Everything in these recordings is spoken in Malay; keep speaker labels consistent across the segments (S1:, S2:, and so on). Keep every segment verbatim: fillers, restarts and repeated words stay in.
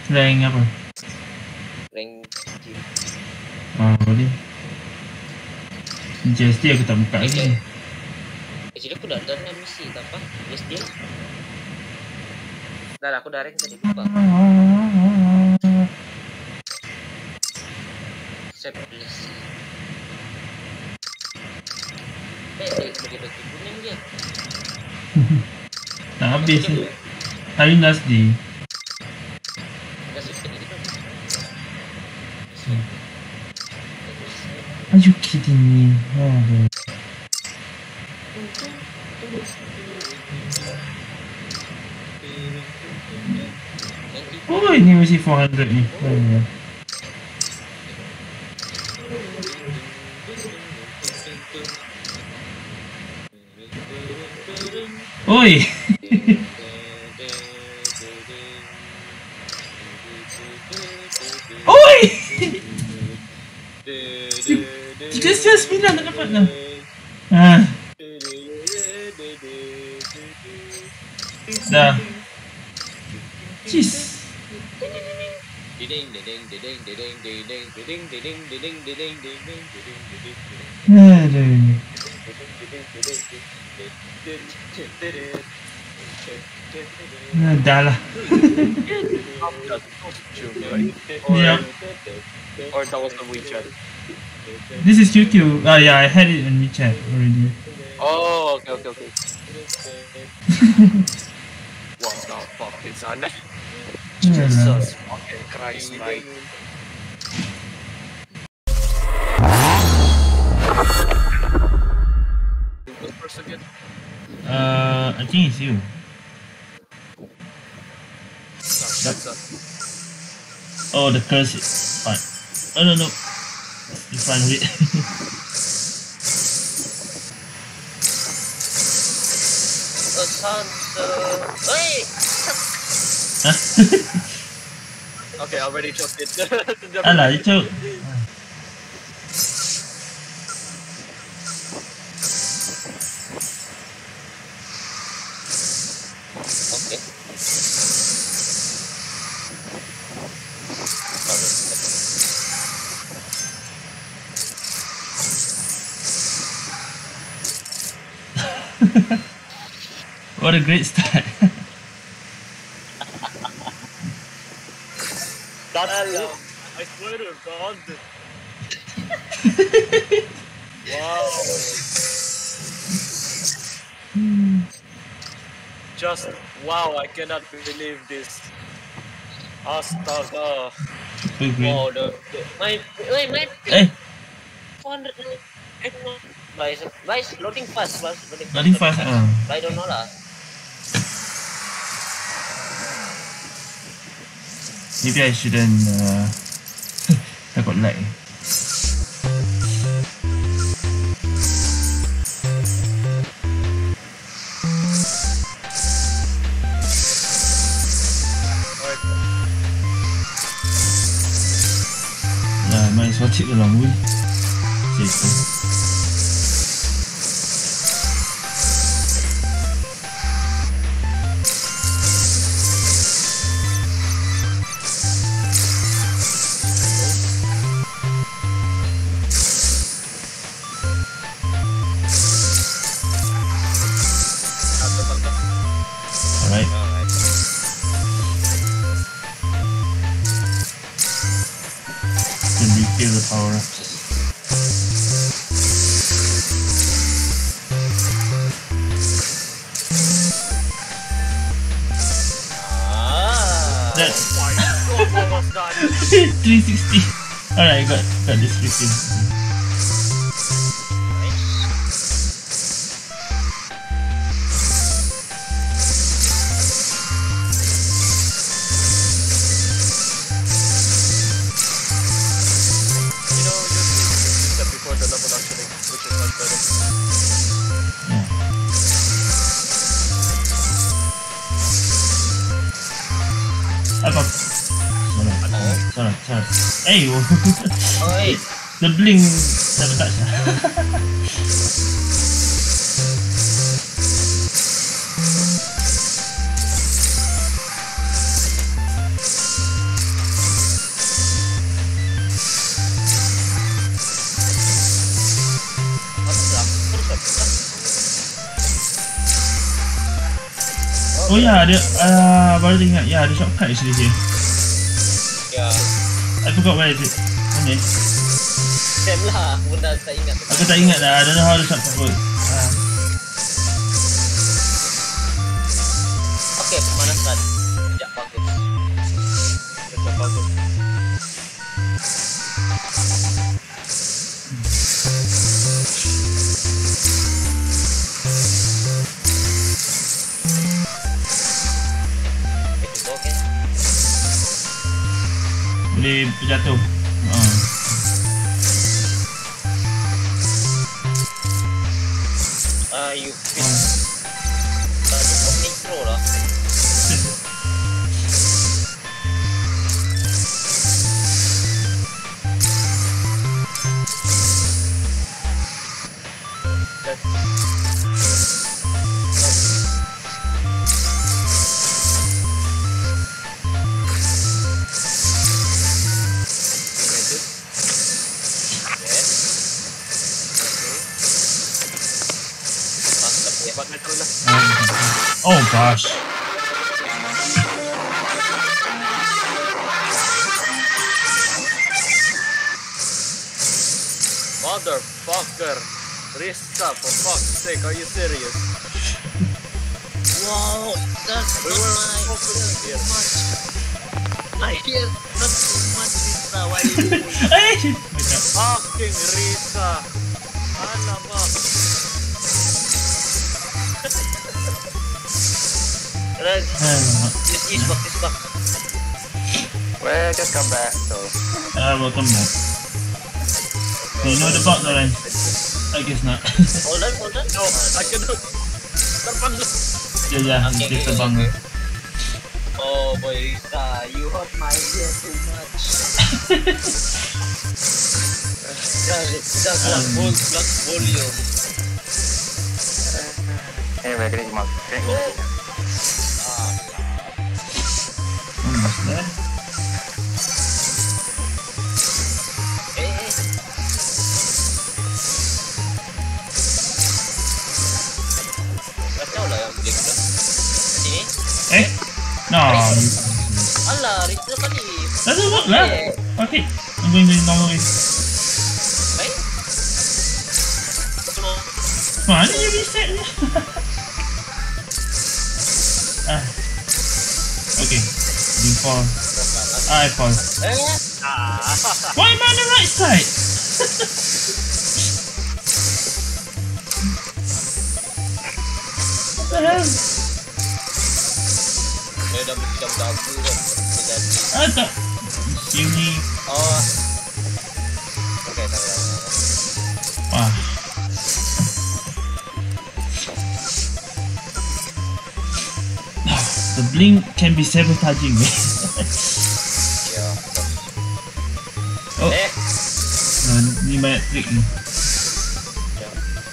S1: Rank apa?
S2: Rank gym.
S1: Ah, boleh. J S D aku tak buka lagi.
S2: Actually aku dah done misi tak apa? J S D lah. Dah lah, aku dah rank tadi lupa. Set list. Eh, dia bagi bagi kuning dia.
S1: Tak habis ni. Hari last day.
S2: Dah suka dia tu.
S1: Are you kidding me? Oh, oh ini mesti four hundred ni. Oh, oi. Oi. Tiga sembilan sembilan tak dapat dah. Ah. Dah. Jeez. Aduh. Nah, dah lah. Yeah.
S3: Or that was the WeChat.
S1: This is Q Q. Ah, yeah, I had it on WeChat already.
S3: Oh, okay, okay, okay. What the fuck is on that? Jesus fucking Christ, mate. Who's first again?
S1: Uh, I think it's you.
S3: No,
S1: oh, the curse is fine. Oh no no, it's fine with.
S2: Oh, sounds. Uh... Hey.
S1: Huh?
S3: Okay, I already choked it.
S1: Alah, you choke.
S2: Okay.
S1: What a great start.
S3: That's it. I swear to God. Wow. Just wow, I cannot believe this. Astaga.
S2: Wow, the, the my wait my
S1: Eh,
S2: four hundred. Why is why is loading fast? Why is loading fast?
S1: loading fast. Ah.
S2: I don't know lah.
S1: Maybe I shouldn't. Uh, I got lag. Nah, might as well take the long way. Safer. Power ups.
S2: Ah.
S1: That
S3: What was that?
S1: three sixty. Alright, got got this fifteen. Apa? Salah, salah, salah. Eh,
S2: Oh, hey.
S1: the blink sabotage. Oh ya, ada uh, baru ingat. Ya, ada shortcut actually here.
S2: Yeah.
S1: I forgot where is it. Mana?
S2: Same lah, aku dah tak ingat.
S1: Aku tak ingat dah. I don't know how the shortcut works. Uh.
S2: Okay, pemanasan. Sekejap bagus.
S3: Sekejap bagus.
S2: Okay.
S1: Boleh berjatuh. Uh.
S2: Ah, you fit. Tak ada nitro lah.
S1: Oh gosh.
S3: Motherfucker. Rista, for fuck's sake, are you serious?
S2: Wow, that's
S3: We
S2: not
S3: were
S2: my
S3: focused here.
S2: much. I hear not too much Rista. Why you doing?
S1: Eh,
S3: Fucking Rista. Alamak.
S2: Right.
S1: Alamak.
S2: This is back, this back.
S4: Well, just come back, so.
S1: Ah, welcome back. Do you know the bug, Lauren? I guess not.
S2: Hold on, hold on.
S3: No, I cannot. Terbang.
S1: Ya, ya,
S2: Okay,
S1: dia
S2: okay,
S1: terbang.
S2: okay. Oh boy, Rista, you hurt my ear too much. Just, just one
S1: Um.
S2: full plus volume.
S4: Anyway, getting my drink.
S2: Ah,
S1: Almost there.
S2: eh, eh. Kacau lah yang boleh kita. Sini.
S1: Eh? No.
S2: Alah, Rista tadi.
S1: Doesn't work lah. Fuck it. I'm going the normal way.
S2: Baik. Semua.
S1: Mana dia reset ni? Ah. Okay. You fall. I fall.
S2: Eh,
S1: Why am I on the right side? What the hell?
S2: dia dah macam dagu kan. Dia jadi.
S1: Ah, tak. Sini.
S2: Oh. Okay, tak apa.
S1: Wah. The blink can be sabotaging me.
S2: Ya.
S1: Oh,
S2: Eh,
S1: nah, ni banyak trik ni.
S2: ya.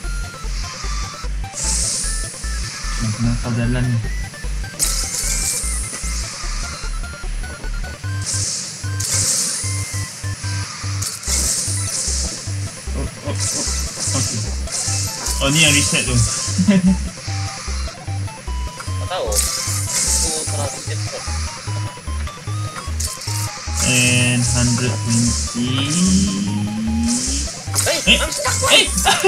S1: Nak kena kau jalan ni. Oh, oh, oh. Okay. Oh, ni yang reset tu.
S2: Tak tahu. Tu terlalu cepat.
S1: And one hundred twenty.
S2: Hey,
S1: Eh,
S2: I'm stuck.
S1: eh.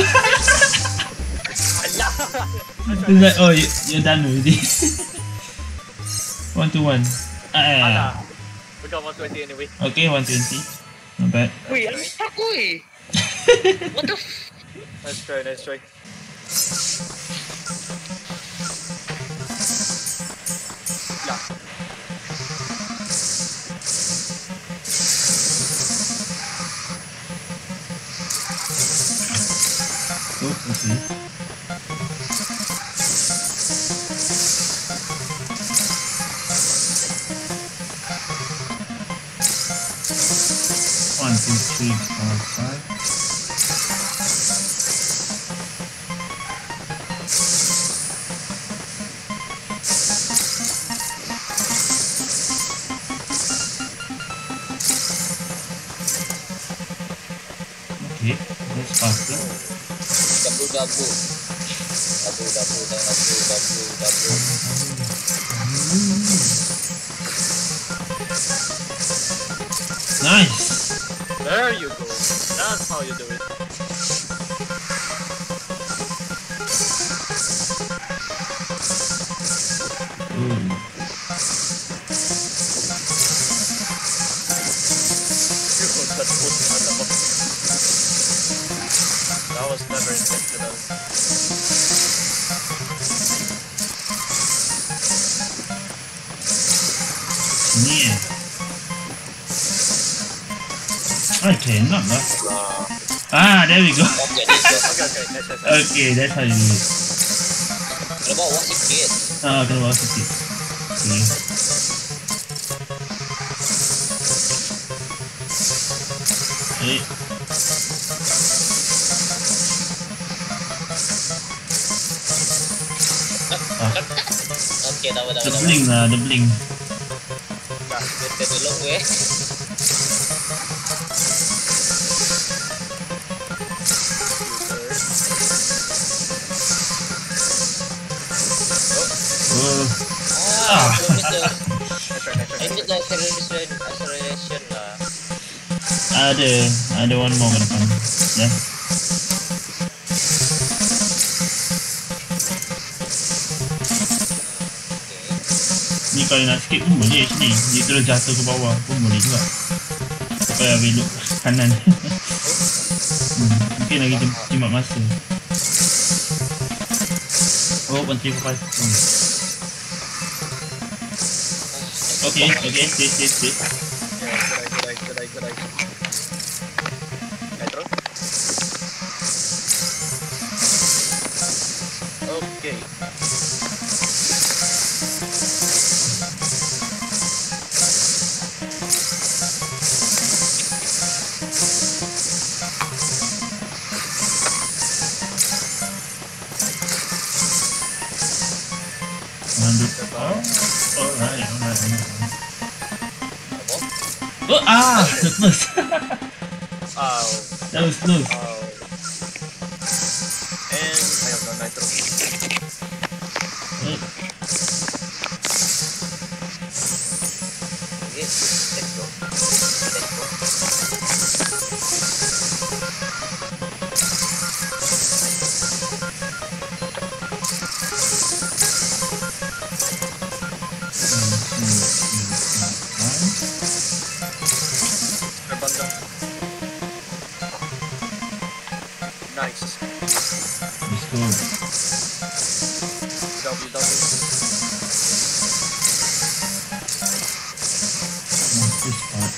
S2: Alah.
S1: It's like, oh, you, you're done already. one to one. Ah,
S3: Alah. We got one twenty anyway.
S1: okay, one twenty. Not bad.
S2: Wait, I'm stuck, weh. What the f...
S3: Nice try, nice try. Lah.
S1: Oh, okay. One, two, three, four, five. Okay, that's faster.
S2: Dabu, dabu. Dabu, dabu, dabu, dabu, dabu.
S1: Nice.
S3: There you go. That's how you do it.
S1: Ooh.
S3: That was never intentional.
S1: Yeah. Okay, not bad. Ah, there we go.
S2: Okay, this go.
S3: Okay, okay, nice, nice, nice.
S1: Okay, that's how you do it.
S2: Kena bawa sikit.
S1: Ah, kena bawa sikit. Okay. Eh. Ah,
S2: Okay, dah dah
S1: the
S2: dah.
S1: bling lah, the bling.
S2: Dah, kita dulu gue.
S1: Oh.
S2: Ah,
S1: Ah.
S2: belum itu.
S3: Nice try, nice try,
S2: Ini
S3: nice try.
S2: dah acceleration, acceleration lah.
S1: Ada, ada one more ke depan. Ya. Ni kalau nak skip pun boleh actually. Dia terus jatuh ke bawah pun boleh juga. Supaya belok kanan. hmm, mungkin lagi jem- jimat masa. Oh, menteri kupas. Hmm. Okay, okay, stay, stay, stay.
S3: Yeah, good eye, good eye, good eye, good eye. Nitro. Okay.
S1: Manduk. Oh, alright, alright, alright. Oh, ah, that was close.
S3: Ow.
S1: That was close.
S3: Ow. And I have no nitro.
S1: Oh,
S2: Okay, let's go. Let's go.
S3: Terbang. Nice.
S1: let's go.
S3: W W.
S1: Oh, this part.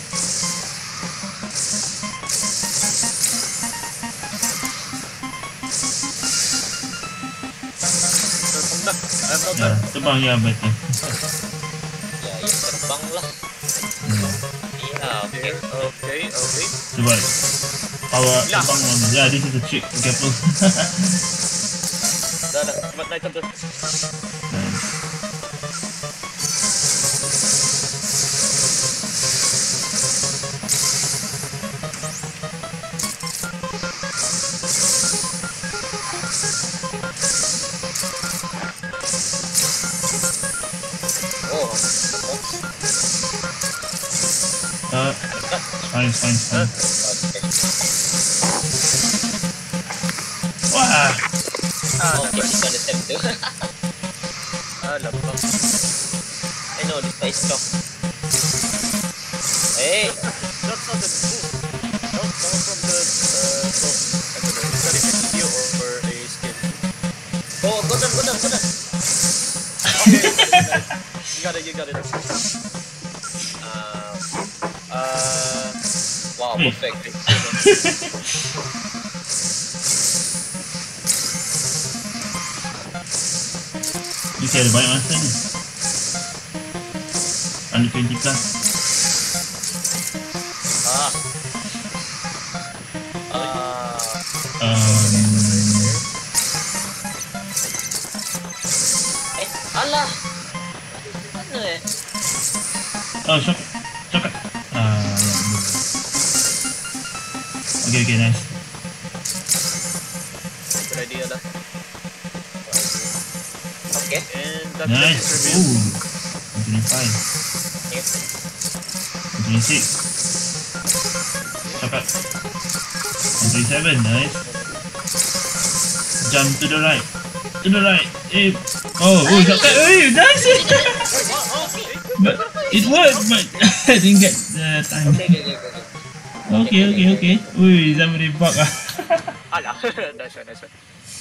S3: Terbang dah. I'm out
S1: Ya,
S3: there.
S1: terbang ya betul.
S2: Ya, ya terbang lah.
S1: Ya.
S2: Iya, oke.
S3: Okay, okay, okay.
S1: Coba power
S3: Ya.
S1: terbang on. Yeah, this is the trick. Be careful.
S3: Dah, dah. Cepat nitro tu.
S1: Nice.
S2: Oh,
S1: Uh, fine, fine, fine.
S2: oke.
S1: Wah,
S3: Ah,
S2: Oh,
S3: dapat.
S2: this is the time too.
S3: Ah, lampak.
S2: I know this place talk. Hey,
S3: That sounded cool. That was coming from the, uh, so, I don't know, is that a video or a skin?
S2: go, go down, go down, go down.
S3: Okay, nice. You got it, you got it.
S2: Uh, uh, wow,
S1: Wait.
S2: perfect.
S1: ni saya ada banyak masa ni. Under twenty plus.
S3: Ah. Ah.
S1: Um,
S2: Eh, alah. Mana eh?
S1: oh, shock, shock. Ah, ya. betul. Okay, okay, nice.
S3: Good idea lah.
S2: Okay.
S3: And that
S1: Nice.
S3: is revealed.
S1: Ooh, twenty-five,
S2: Yes.
S1: twenty-six. Shortcut. one thirty-seven, nice. Jump to the right. To the right. Eh. Oh, oh, shortcut. Hey, nice. But it worked, but I didn't get the time.
S2: Okay, okay, okay, okay.
S1: Okay, okay, okay. Ui, somebody bug ah.
S3: Ala. Nice one, nice one.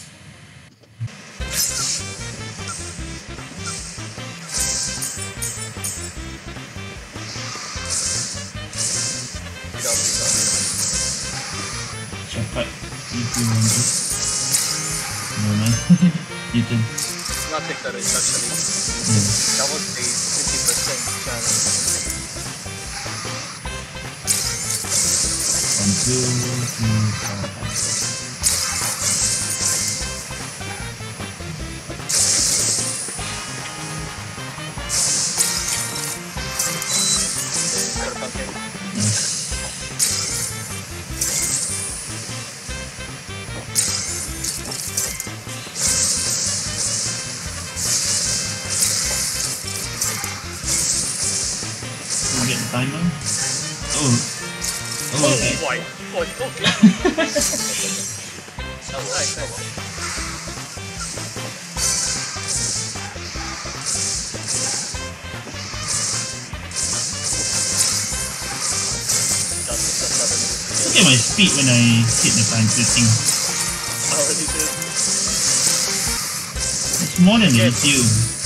S3: Get out, get out.
S1: Shortcut. If you want to. No, man. You turn.
S3: Nothing that is actually.
S1: Hmm.
S3: That was a fifty percent chance.
S1: One, two, three, four, five. Nice. We'll get the timer. Oh. Oh, okay.
S3: Oh my god, okay.
S2: That was
S3: Nice, nice.
S1: Look at my speed when I hit the time the thing.
S3: Already did.
S1: It's more than the
S3: Yes.
S1: E Q.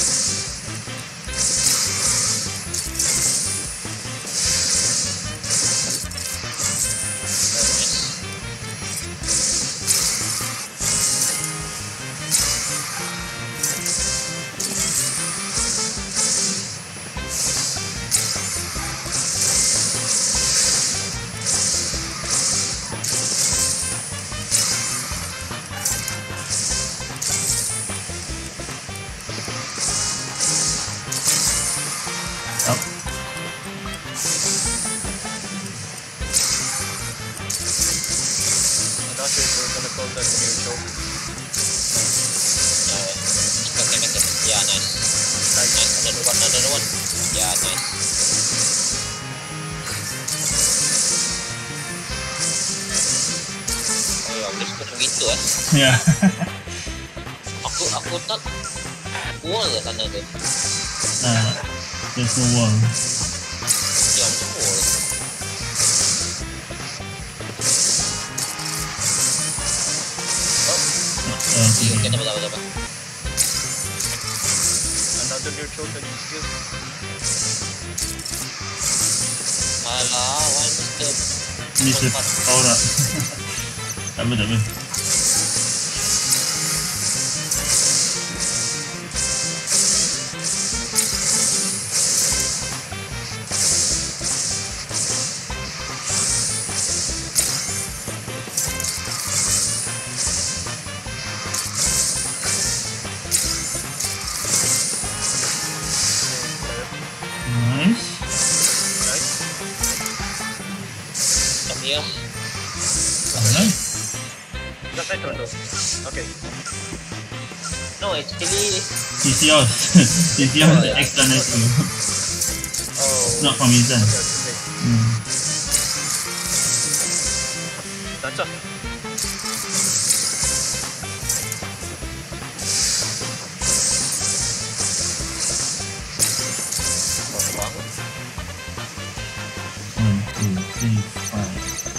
S1: Up.
S3: I'm not sure if we're gonna call that a new show.
S2: Yeah, okay, make it. Yeah, nice. Nice. Another one, another one. Yeah, nice. Oh, ya, please kau gitu eh.
S1: Yeah.
S2: Aku aku tak wall ke sana tu.
S1: uh, there's no wall.
S2: Ya, macam wall.
S1: Uh,
S2: Okay,
S1: okay.
S2: tak apa, tak apa, tak apa.
S3: Another new show that you skill.
S2: Alah, why Mister
S1: Mister Power up. Tak apa, tak apa. Nice.
S3: Nice.
S2: Tapi ya,
S1: Alright.
S3: That's my turn though. Okay.
S2: no, actually,
S1: It's yours. It's yours, the extra nice to you.
S3: Oh.
S1: Not from Izan.
S3: Okay, okay.
S1: Hmm.
S3: That's up.
S1: One, two, three, five.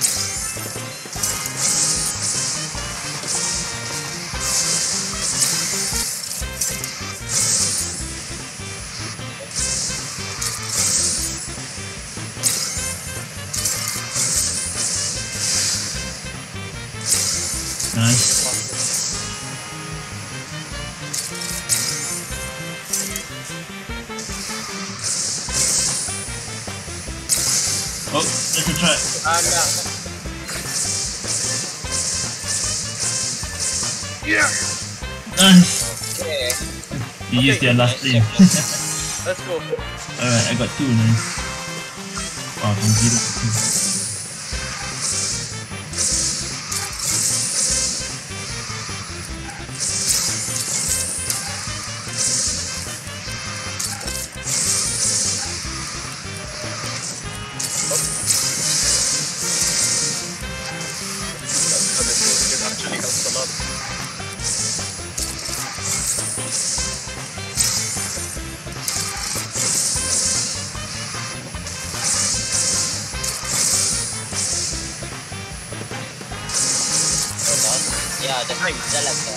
S1: Nice. Oh, let's try.
S3: Ah, yeah. Yeah.
S1: Nice.
S2: okay.
S1: You used
S3: Okay.
S1: their last plane.
S3: Let's go.
S1: Alright, I got two now. Wow, from zero to two.
S2: Ya, dah jalan ke.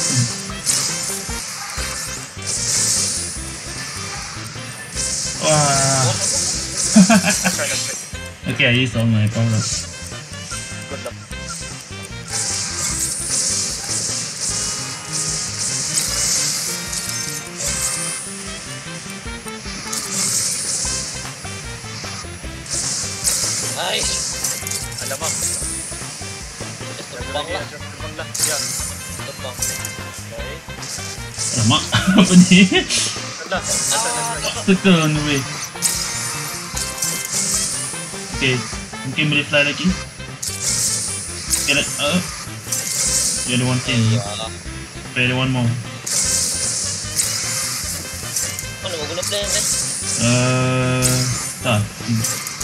S1: Wah.
S3: That's right, that's right.
S1: Okay, I used all my power.
S3: Good luck.
S2: Ay,
S3: Alamak.
S2: just terbang lah.
S3: Just terbang lah. Ya.
S2: Terbang.
S3: Okay.
S1: Alamak, apa ni?
S3: Alah, nasa, nasa.
S1: Circle on the way. Okay, mungkin boleh fly lagi. Get it up. The other one thing.
S2: Ya.
S1: Play the one more.
S2: Mana mau guna plan eh?
S1: Uh, tak. Hmm.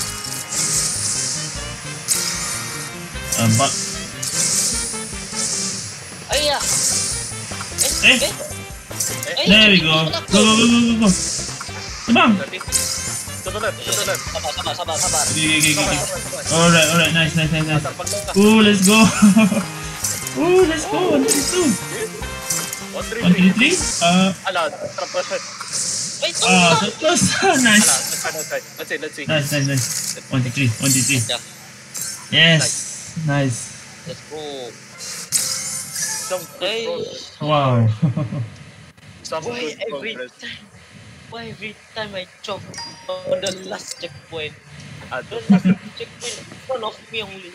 S1: Uh, but
S2: Ayah.
S1: Eh.
S2: Eh. Eh.
S1: there we go. Go go go go go go. Terbang.
S3: Tadi. To the left, to the left.
S2: Sabar, sabar, sabar, sabar.
S1: Okay, okay, okay,
S3: Sabar,
S1: okay.
S3: sabar, sabar.
S1: Alright, alright, nice, nice, nice, nice.
S3: Terbang lah.
S1: Ooh, let's go. Ooh, let's go. One, two, two.
S3: One, three,
S1: One,
S3: three.
S1: three, three. Uh,
S3: Alah, terlepas.
S2: Wait,
S1: ah,
S2: tunggu.
S1: surplus.
S3: Alah,
S1: Nice.
S3: that's right, that's right. Let's see, let's see.
S1: Nice, nice, nice. One, two, three. One, two, three.
S2: Dah,
S1: Yes. Nice.
S2: let's go.
S3: Some good
S2: Hey.
S3: progress.
S1: Wow.
S3: Some
S2: Why
S3: good
S2: every
S3: progress.
S2: time? Why every time I choke on the last checkpoint?
S3: Aduh.
S2: The last checkpoint in front of me only.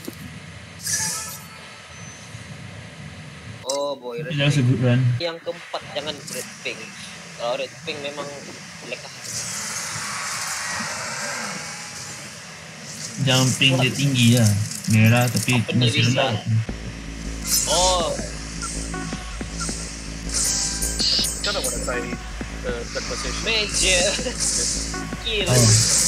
S2: Oh boy, red
S1: That was a
S2: pink.
S1: good run.
S2: Yang keempat jangan red pink. Kalau red pink memang lekah.
S1: Jumping dia tinggi lah. Merah tapi
S2: Apa ni
S1: masih
S2: risau?
S1: rendah.
S2: Oh,
S3: Kind of wanna try the third position.
S2: major kill.
S1: Oh.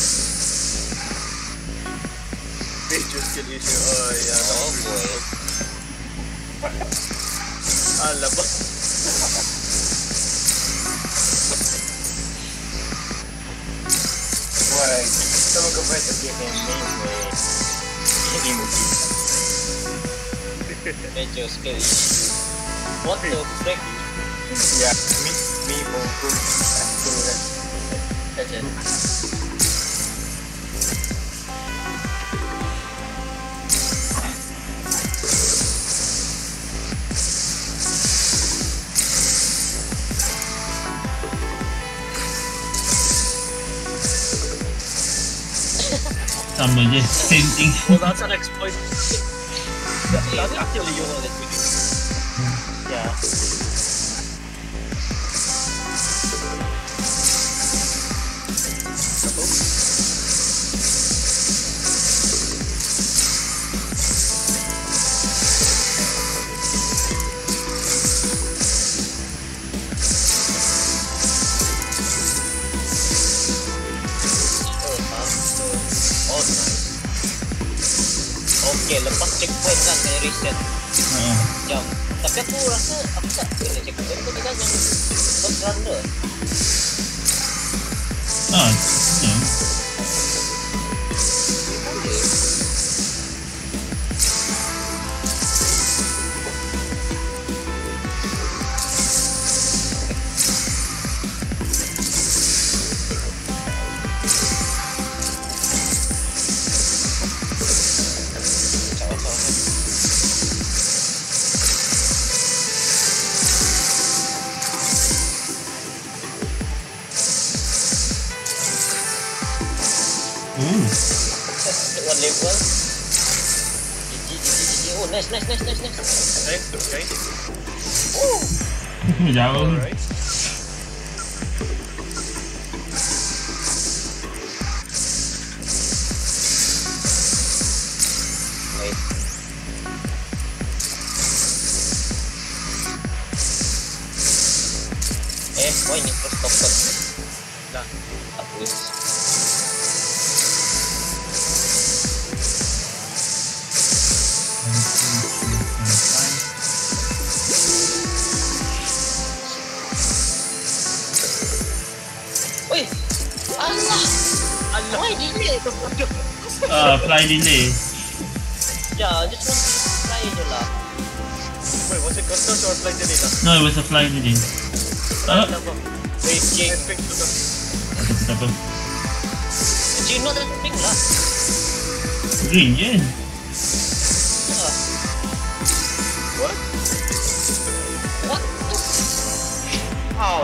S3: Major skill issue. Oh, yeah.
S2: Oh boy.
S3: Alam ba?
S4: Why? Someone go back to get him anyway.
S2: Major skill issue. What the frick?
S4: Yeah, me, me, Monku. That's it.
S1: Sama je. Same thing.
S3: Well, that's an exploit.
S2: That's actually you know that we do.
S3: Yeah.
S2: Oh, nice. Okay, lepas checkpoint kan kena reset
S1: Ah.
S2: jam. Tapi aku rasa aku tak kena checkpoint tu kan yang first runner.
S1: Ah, yeah.
S2: Boleh.
S1: Ooh.
S2: One level. G G, G G, G G. Oh, nice, nice, nice, nice, nice.
S3: Okay, okay.
S1: Jauh.
S3: Alright.
S2: Wait. Eh, why ni first stopper?
S3: Nah.
S2: Hapus. Oi! Allah! Allah! Why delay tu?
S1: Ah, fly delay.
S2: Ya, just want to fly je lah.
S3: Wait, was it Costas or Flight Delta?
S1: No, it was a fly tadi. Ah,
S3: Kenapa?
S2: Wait, King.
S3: Pink tu tu.
S1: tak apa, tak apa.
S2: Cino dan pink lah.
S1: Green je.
S2: Ah,
S3: What?
S2: what?
S3: How?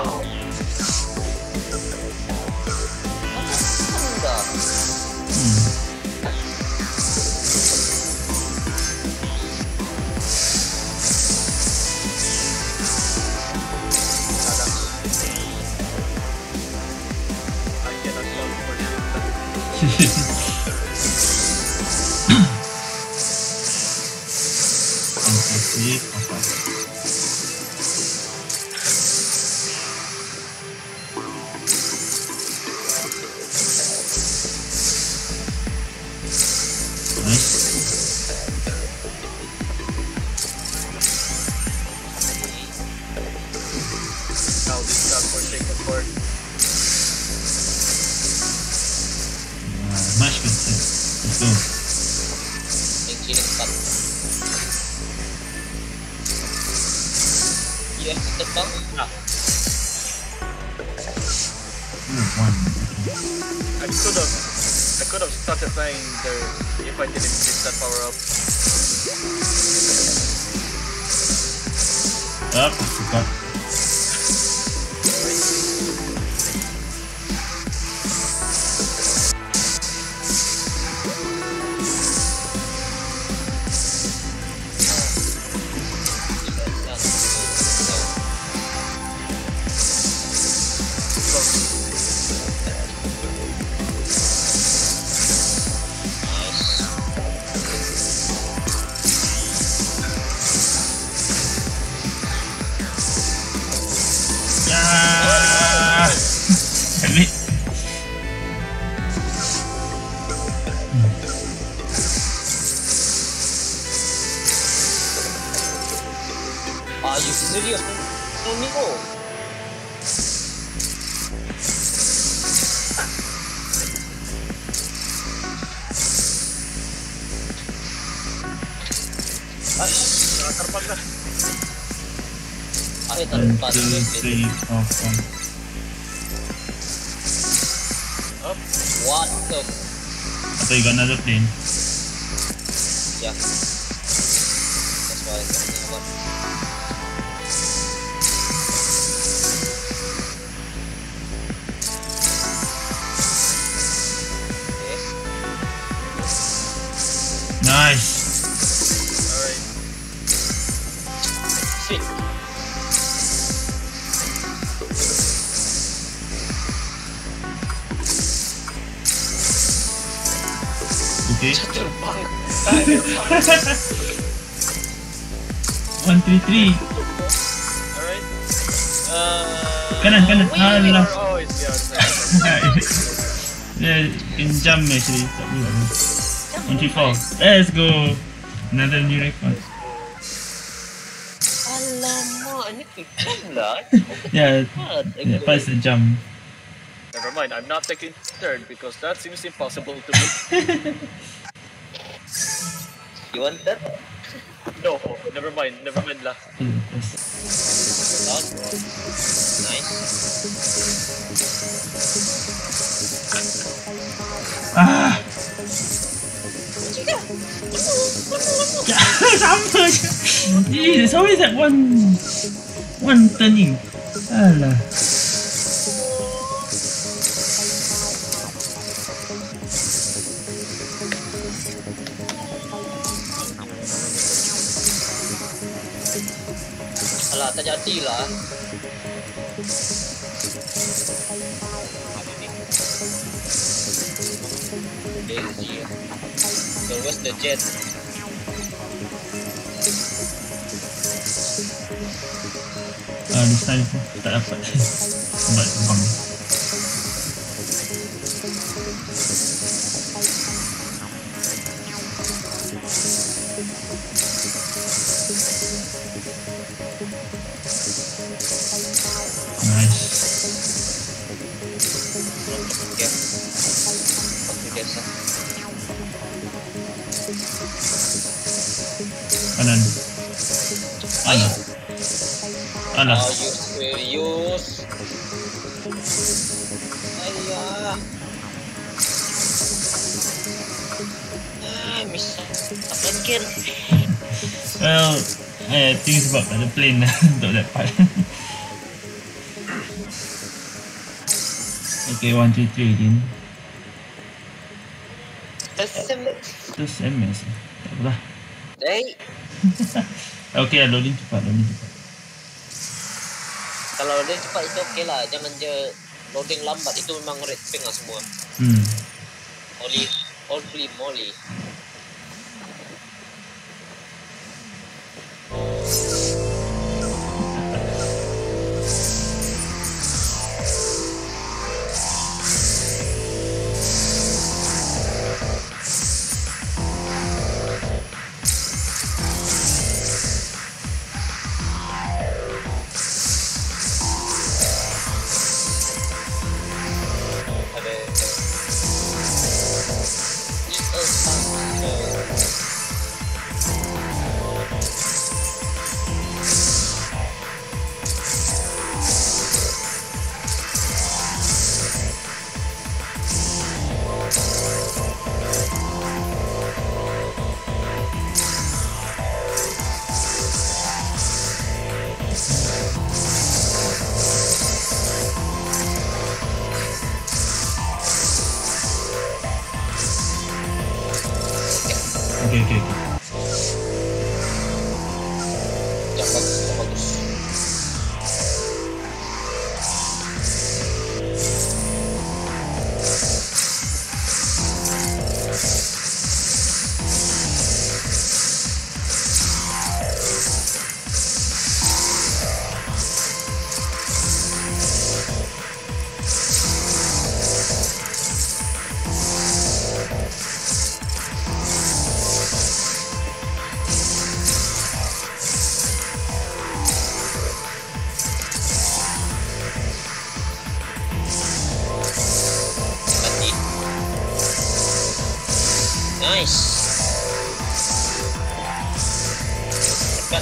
S2: Apa dah?
S1: Hmm.
S3: I cannot solve for you.
S1: Fantastic. Apa? Nice.
S3: Now this got for taken for.
S1: Ah, much better. Let's go.
S2: Yang kiri empat. Yes, terbang. Ah,
S1: Oh, one.
S3: I could have, I could have started flying there if I didn't get that power up.
S1: Up, forgot. Ah, damn it.
S2: Are you serious? Ini kok.
S3: Ah, terbang dah.
S2: Akhir
S1: One,
S2: terlepas.
S1: two, three, four, five.
S3: Up.
S2: What the?
S1: So you got another plane.
S2: Yeah. That's why I'm talking about. Yes.
S1: Nice.
S3: Alright.
S2: Sweet.
S1: Okay.
S2: Terbang.
S1: One, three, three.
S3: Alright.
S2: Uh,
S1: Kanan, kanan.
S2: wait,
S1: Ah,
S2: wait,
S1: lah.
S3: Oh, it's the other side.
S1: Yeah, in jump actually. Tak boleh. One, three, four. Let's go. Another new record.
S2: Alamak, ini kejam lah.
S1: Yeah,
S2: Cepat.
S1: yeah pass the jump.
S3: Never mind, I'm not taking third because that seems impossible to me.
S2: You want that?
S3: No, never mind, never mind lah.
S1: Hmm, pass.
S2: Out. Nice.
S1: Ah! Ya, sama je. It's always that one one turning. Alah.
S2: Alah, tak jadilah. Lazy. So where's the jet?
S1: Ah, this time tak dapat. Sebab terbang. Nice.
S2: Okay. Okay, biasa.
S1: Kanan. Alah. Alah.
S2: Are you serious? Ayah. Ah, miss. Again.
S1: Well, I think sebab tak ada plane lah untuk that part. Okay, one, two, three again.
S2: S M.
S1: Terus M S. Tak apalah.
S2: Hey.
S1: Okay lah, loading cepat, loading cepat.
S2: Kalau loading cepat itu okey lah. Jangan je loading lambat. Itu memang red ping lah semua.
S1: Hmm.
S2: Holy, holy moly.
S1: Okay, okay, okay.
S2: Ya, bagus, ya, bagus. Nice. Dekat.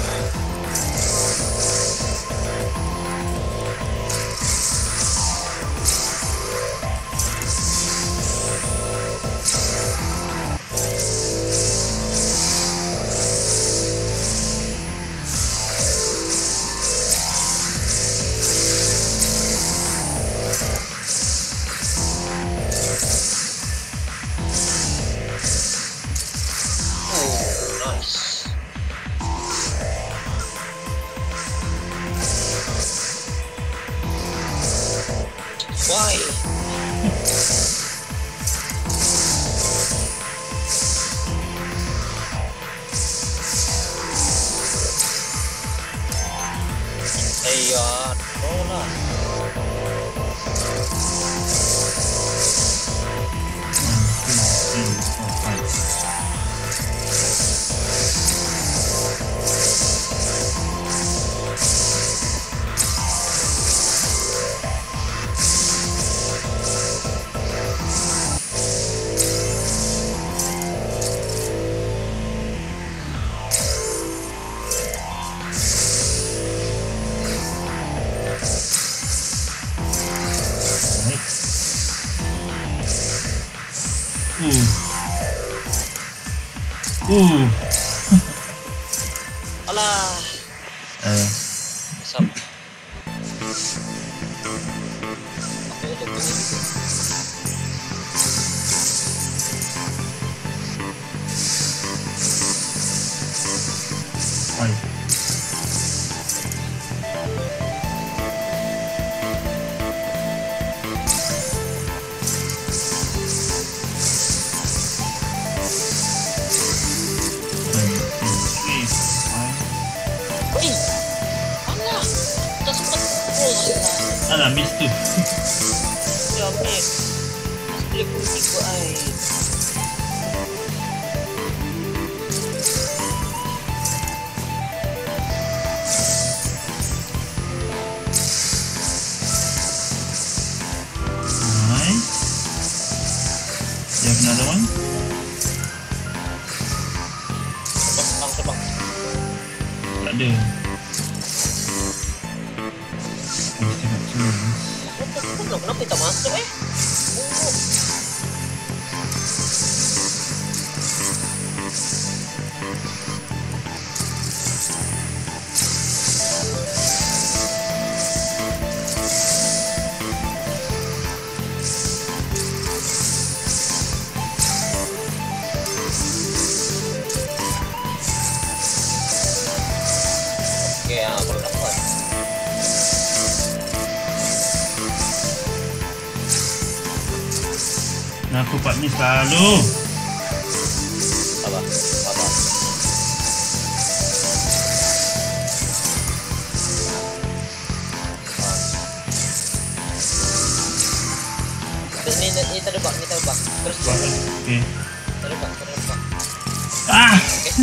S2: Oh, nice. Why? Hey, uh, roll on.
S1: One, two, three, four, five. Right. Ooh. Ooh.
S2: Alah.
S1: Uh,
S2: Sam. Apa itu bunyi?
S1: five.
S2: Woi. Alah. Tak sempat roll.
S1: Alah, miss tu.
S2: Ya, mate. Mesti bunyi ke ai.
S1: Nice. You have another one?
S2: Terbang, terbang, terbang.
S1: Tak ada. psikopat ni selalu.
S2: Sabar, sabar. Ni ni ni terbang, ni terbang. Terus terus.
S1: Okay.
S2: Terbang, terbang.
S1: Ah!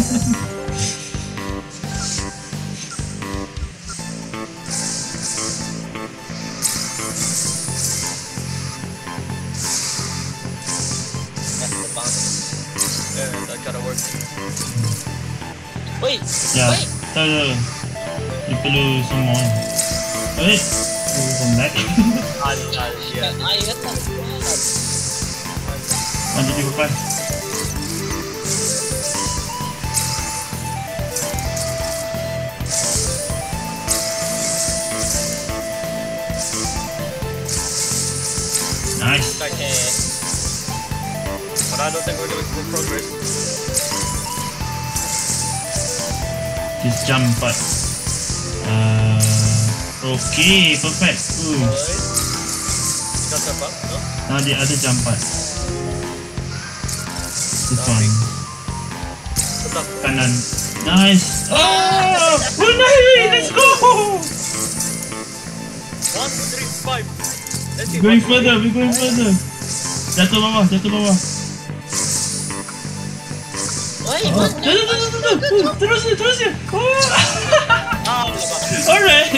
S3: And I gotta work.
S2: Woi,
S1: Ya,
S2: woi.
S1: tahu tahu. Dia perlu summon. Eh, come back.
S3: Al, al, yeah.
S2: Ay, kata.
S1: One, two, three, four, five. Nice.
S3: Okay. But I don't think we're doing full progress.
S1: Just jump but uh, okay, perfect. Ooh.
S3: Alright. Got that bump, no?
S1: Now the other jump part. This one.
S3: What's up?
S1: Kanan. Nice. Oh! Unai! Let's go!
S3: One, three, five. Let's see.
S1: Going
S3: one,
S1: further, we're going further. Jatuh bawah, jatuh bawah.
S2: Woi,
S1: Oh,
S2: mana?
S1: jatuh, jatuh, jatuh, jatuh. Terus dia, terus dia. Oh.
S3: Ah, lepas.
S1: Alright.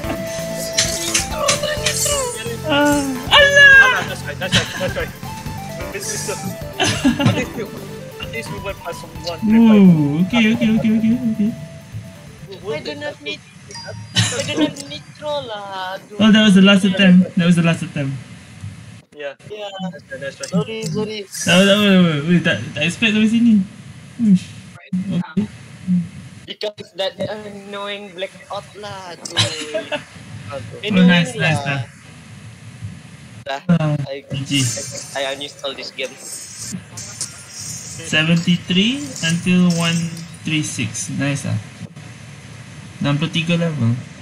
S1: Ah,
S3: Ah,
S1: Allah.
S3: no, that's right, that's right, that's right. We missed it. At least we, at least we went past some one, three, five.
S1: Ooh, okay, okay, okay, okay, okay.
S2: I do not need. I do not need troll lah. Aduh.
S1: Oh, that was the last attempt. That was the last attempt.
S3: Yeah,
S2: Ya.
S3: that's right, that's right.
S2: Sorry, sorry.
S1: Tak apa, tak apa, tak apa. Weh, tak, tak expect sampai sini. Uish. Okay.
S2: Because that annoying blackout lah. Aduh.
S3: Aduh.
S1: Oh, nice, nice,
S2: lah.
S1: nice.
S2: Dah.
S1: Ah,
S2: I,
S1: G G.
S2: I uninstall this game.
S1: seventy-three until one thirty-six. Nice ah. enam puluh tiga level.